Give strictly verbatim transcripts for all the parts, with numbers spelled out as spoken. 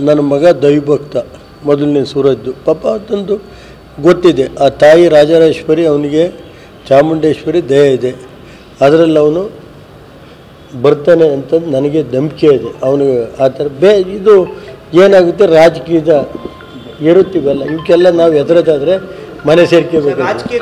ನನ್ನ ಮಗ ದೈವಭಕ್ತ ಮೊದಲನೇ ಸೂರಜ್ದು ಪಾಪ ಅದೊಂದು ಗೊತ್ತಿದೆ. ಆ ತಾಯಿ ರಾಜರಾಜೇಶ್ವರಿ ಅವನಿಗೆ ಚಾಮುಂಡೇಶ್ವರಿ ದಯ ಇದೆ, ಅದರಲ್ಲಿ ಅವನು ಬರ್ತಾನೆ ಅಂತ ನನಗೆ ನಂಬಿಕೆ ಇದೆ. ಅವನು ಆ ಥರ ಬೇ ಇದು ಏನಾಗುತ್ತೆ ರಾಜಕೀಯದ ಏರುತ್ತೀವಲ್ಲ ಇವಕ್ಕೆಲ್ಲ ನಾವು ಎದುರೋದಾದರೆ ಮನೆ ಸೇರ್ಕೋಬೇಕು.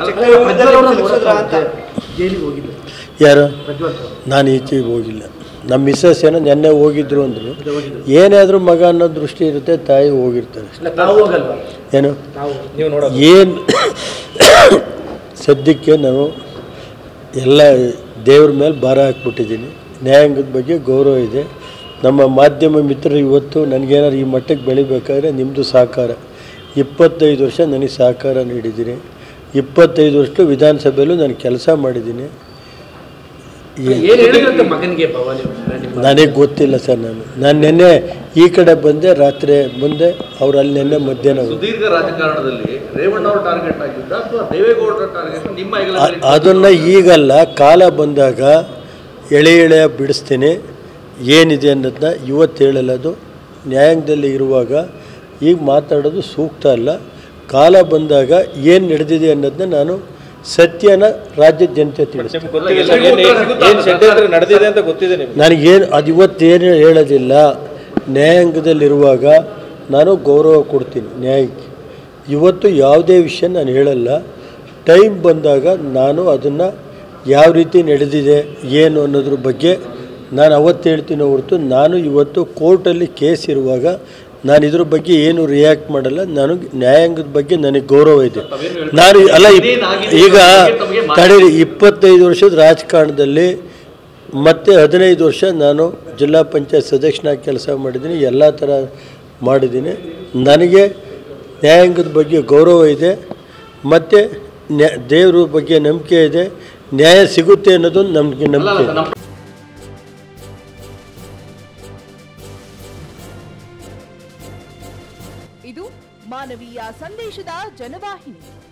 ಯಾರು? ನಾನು ಈಚೆಗೆ ಹೋಗಿಲ್ಲ. ನಮ್ಮ ಮಿಸ್ಸಸ್ ಏನೋ ನೆನ್ನೆ ಹೋಗಿದ್ರು ಅಂದರು. ಏನಾದರೂ ಮಗ ಅನ್ನೋ ದೃಷ್ಟಿ ಇರುತ್ತೆ, ತಾಯಿ ಹೋಗಿರ್ತಾರೆ. ಏನು ಏನು ಸದ್ಯಕ್ಕೆ ನಾವು ಎಲ್ಲ ದೇವ್ರ ಮೇಲೆ ಭಾರ ಹಾಕ್ಬಿಟ್ಟಿದ್ದೀನಿ. ನ್ಯಾಯಾಂಗದ ಬಗ್ಗೆ ಗೌರವ ಇದೆ. ನಮ್ಮ ಮಾಧ್ಯಮ ಮಿತ್ರರು ಇವತ್ತು ನನಗೇನಾದ್ರು ಈ ಮಟ್ಟಕ್ಕೆ ಬೆಳಿಬೇಕಾದ್ರೆ ನಿಮ್ಮದು ಸಹಕಾರ. ಇಪ್ಪತ್ತೈದು ವರ್ಷ ನನಗೆ ಸಹಕಾರ ನೀಡಿದ್ದೀನಿ. ಇಪ್ಪತ್ತೈದು ವರ್ಷ ವಿಧಾನಸಭೆಯಲ್ಲೂ ನಾನು ಕೆಲಸ ಮಾಡಿದ್ದೀನಿ. ನನಗೆ ಗೊತ್ತಿಲ್ಲ ಸರ್. ನಾನು ನಾನು ನಿನ್ನೆ ಈ ಕಡೆ ಬಂದೆ, ರಾತ್ರಿ ಬಂದೆ. ಅವ್ರು ಅಲ್ಲಿ ನಿನ್ನೆ ಮಧ್ಯಾಹ್ನ ಸುದೀರ್ಘ ರಾಜಕಾರಣದಲ್ಲಿ ರೇವಣ್ಣವ್ರ ಟಾರ್ಗೆಟ್ ಆಗಿದ್ದ ಅಥವಾ ದೇವೇಗೌಡರ ಟಾರ್ಗೆಟ್ ನಿಮ್ಮ ಅದನ್ನು ಈಗಲ್ಲ, ಕಾಲ ಬಂದಾಗ ಎಳೆ ಎಳೆಯ ಬಿಡಿಸ್ತೀನಿ. ಏನಿದೆ ಅನ್ನೋದನ್ನ ಇವತ್ತು ಹೇಳಲ್ಲ. ಅದು ನ್ಯಾಯಾಂಗದಲ್ಲಿ ಇರುವಾಗ ಈಗ ಮಾತಾಡೋದು ಸೂಕ್ತ ಅಲ್ಲ. ಕಾಲ ಬಂದಾಗ ಏನು ನಡೆದಿದೆ ಅನ್ನೋದನ್ನ ನಾನು ಸತ್ಯನ ರಾಜ್ಯದ ಜನತೆ ತಿಳಿಸ್ತೀನಿ. ನನಗೇನು ಅದು ಇವತ್ತೇನು ಹೇಳೋದಿಲ್ಲ. ನ್ಯಾಯಾಂಗದಲ್ಲಿರುವಾಗ ನಾನು ಗೌರವ ಕೊಡ್ತೀನಿ ನ್ಯಾಯಕ್ಕೆ. ಇವತ್ತು ಯಾವುದೇ ವಿಷಯ ನಾನು ಹೇಳಲ್ಲ. ಟೈಮ್ ಬಂದಾಗ ನಾನು ಅದನ್ನು ಯಾವ ರೀತಿ ನಡೆದಿದೆ ಏನು ಅನ್ನೋದ್ರ ಬಗ್ಗೆ ನಾನು ಅವತ್ತು ಹೇಳ್ತೀನಿ ಹೊರತು ನಾನು ಇವತ್ತು ಕೋರ್ಟಲ್ಲಿ ಕೇಸ್ ಇರುವಾಗ ನಾನು ಇದ್ರ ಬಗ್ಗೆ ಏನು ರಿಯಾಕ್ಟ್ ಮಾಡಲ್ಲ. ನಾನು ನ್ಯಾಯಾಂಗದ ಬಗ್ಗೆ ನನಗೆ ಗೌರವ ಇದೆ. ನಾನು ಅಲ್ಲ ಈಗ ತಡೀರಿ, ಇಪ್ಪತ್ತೈದು ವರ್ಷದ ರಾಜಕಾರಣದಲ್ಲಿ ಮತ್ತು ಹದಿನೈದು ವರ್ಷ ನಾನು ಜಿಲ್ಲಾ ಪಂಚಾಯತ್ ಸದಸ್ಯನಾಗಿ ಕೆಲಸ ಮಾಡಿದ್ದೀನಿ. ಎಲ್ಲ ಥರ ಮಾಡಿದ್ದೀನಿ. ನನಗೆ ನ್ಯಾಯಾಂಗದ ಬಗ್ಗೆ ಗೌರವ ಇದೆ ಮತ್ತು ನ್ಯಾ ದೇವ್ರ ಬಗ್ಗೆ ನಂಬಿಕೆ ಇದೆ. ನ್ಯಾಯ ಸಿಗುತ್ತೆ ಅನ್ನೋದು ನಮಗೆ ನಂಬಿಕೆ ಇದೆ. ಇದು ಮಾನವೀಯ ಸಂದೇಶದ ಜನವಾಹಿನಿ.